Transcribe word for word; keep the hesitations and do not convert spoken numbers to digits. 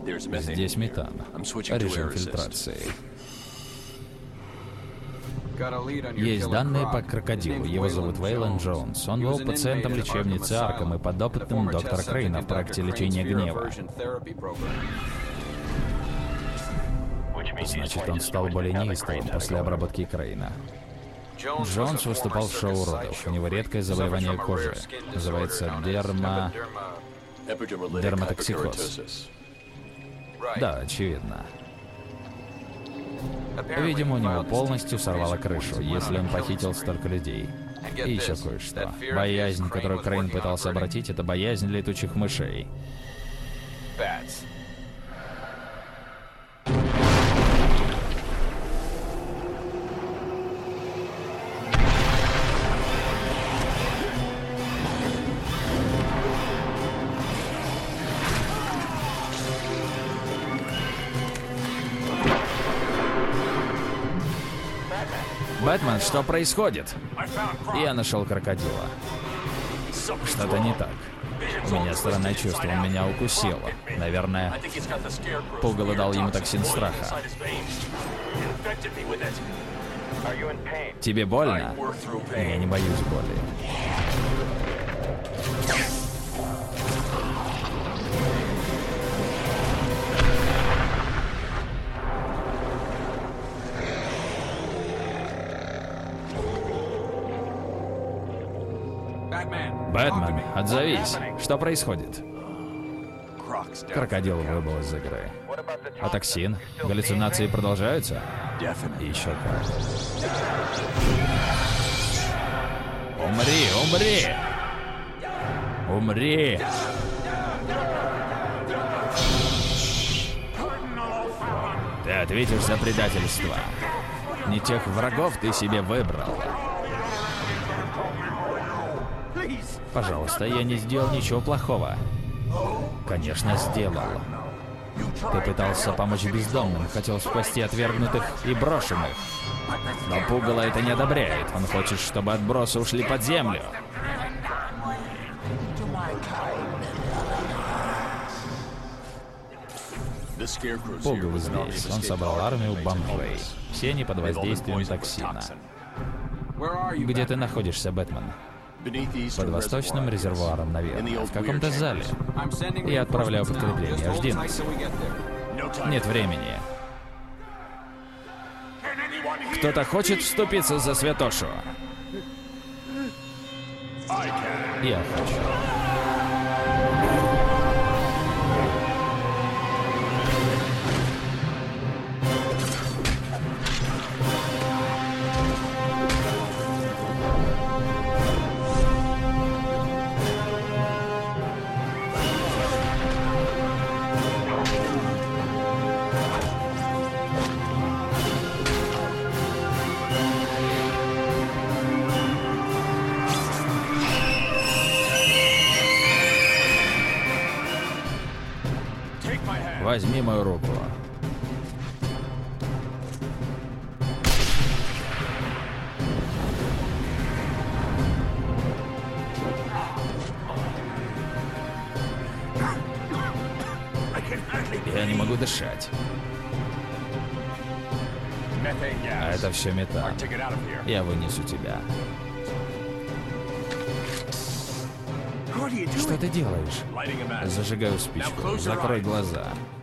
Здесь метан. Режим фильтрации. Есть данные по крокодилу. Его зовут Вейлон Джонс. Он был пациентом лечебницы Арком и подопытным доктора Крейна в проекте лечения гнева. Значит, он стал более неистовым после обработки Крейна. Джонс выступал в шоу уродов. У него редкое заболевание кожи. Называется дерма... дерматоксикоз. Да, очевидно. Видимо, у него полностью сорвало крышу, если он похитил столько людей. И еще кое-что. Боязнь, которую Крейн пытался обратить, это боязнь летучих мышей. Бэтмен, что происходит? Я нашел крокодила. Что-то не так. У меня странное чувство, он меня укусил. Наверное, пугало дал ему токсин страха. Тебе больно? Я не боюсь боли. Бэтмен, отзовись. Что происходит? Крокодил выбыл из игры. А токсин? Галлюцинации продолжаются? Еще как. Умри, умри! Умри! Ты ответишь за предательство. Не тех врагов ты себе выбрал. Пожалуйста, я не сделал ничего плохого. Конечно, сделал. Ты пытался помочь бездомным, хотел спасти отвергнутых и брошенных. Но пугало это не одобряет. Он хочет, чтобы отбросы ушли под землю. Пугало здесь. Он собрал армию бомжей. Все они под воздействием токсина. Где ты находишься, Бэтмен? Под восточным резервуаром, наверное. В каком-то зале. Я отправляю подкрепление. Жди нас. Нет времени. Кто-то хочет вступиться за святошу? Я хочу. Возьми мою руку. Я не могу дышать. А это все метан. Я вынесу тебя. Что ты делаешь? Зажигаю спичку. Закрой глаза.